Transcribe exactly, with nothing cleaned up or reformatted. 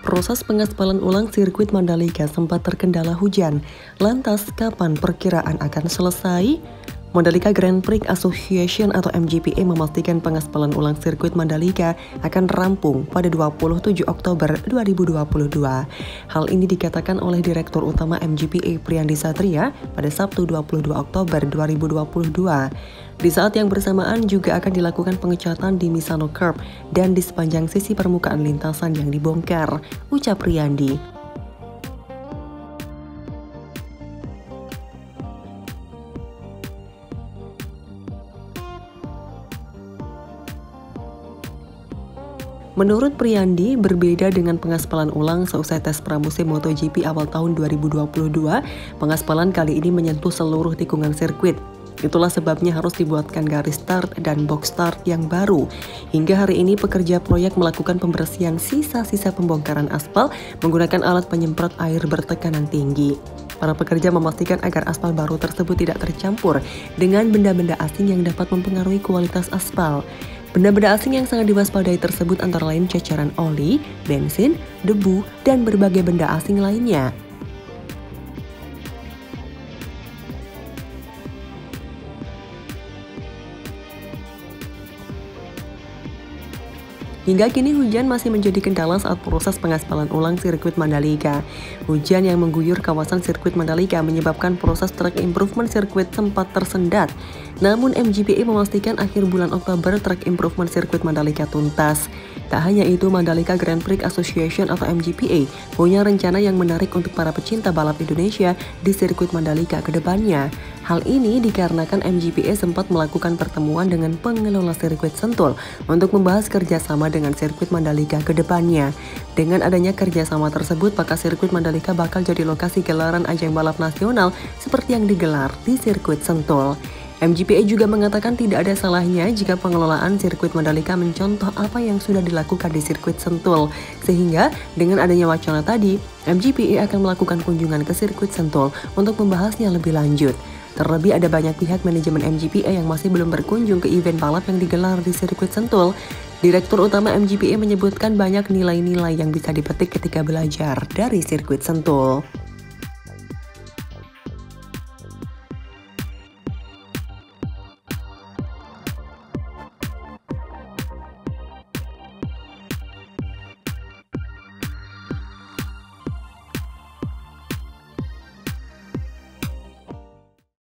Proses pengaspalan ulang sirkuit Mandalika sempat terkendala hujan. Lantas, kapan perkiraan akan selesai? Mandalika Grand Prix Association atau M G P A memastikan pengaspalan ulang sirkuit Mandalika akan rampung pada dua puluh tujuh Oktober dua ribu dua puluh dua. Hal ini dikatakan oleh Direktur Utama M G P A Priyandi Satria pada Sabtu dua puluh dua Oktober dua ribu dua puluh dua. Di saat yang bersamaan juga akan dilakukan pengecatan di Misano Curb dan di sepanjang sisi permukaan lintasan yang dibongkar, ucap Priyandi. Menurut Priyandi, berbeda dengan pengaspalan ulang seusai tes pramusim MotoGP awal tahun dua ribu dua puluh dua, pengaspalan kali ini menyentuh seluruh tikungan sirkuit. Itulah sebabnya harus dibuatkan garis start dan box start yang baru. Hingga hari ini pekerja proyek melakukan pembersihan sisa-sisa pembongkaran aspal menggunakan alat penyemprot air bertekanan tinggi. Para pekerja memastikan agar aspal baru tersebut tidak tercampur dengan benda-benda asing yang dapat mempengaruhi kualitas aspal. Benda-benda asing yang sangat diwaspadai tersebut antara lain ceceran oli, bensin, debu, dan berbagai benda asing lainnya. Hingga kini hujan masih menjadi kendala saat proses pengaspalan ulang sirkuit Mandalika. Hujan yang mengguyur kawasan sirkuit Mandalika menyebabkan proses track improvement sirkuit sempat tersendat. Namun M G P A memastikan akhir bulan Oktober track improvement sirkuit Mandalika tuntas. Tak hanya itu, Mandalika Grand Prix Association atau M G P A punya rencana yang menarik untuk para pecinta balap Indonesia di sirkuit Mandalika ke depannya. Hal ini dikarenakan M G P A sempat melakukan pertemuan dengan pengelola sirkuit Sentul untuk membahas kerjasama dengan sirkuit Mandalika ke depannya. Dengan adanya kerjasama tersebut, maka sirkuit Mandalika bakal jadi lokasi gelaran ajang balap nasional seperti yang digelar di sirkuit Sentul. M G P A juga mengatakan tidak ada salahnya jika pengelolaan sirkuit Mandalika mencontoh apa yang sudah dilakukan di sirkuit Sentul. Sehingga dengan adanya wacana tadi, M G P A akan melakukan kunjungan ke sirkuit Sentul untuk membahasnya lebih lanjut. Terlebih ada banyak pihak manajemen M G P A yang masih belum berkunjung ke event balap yang digelar di sirkuit Sentul. Direktur Utama M G P A menyebutkan banyak nilai-nilai yang bisa dipetik ketika belajar dari sirkuit Sentul.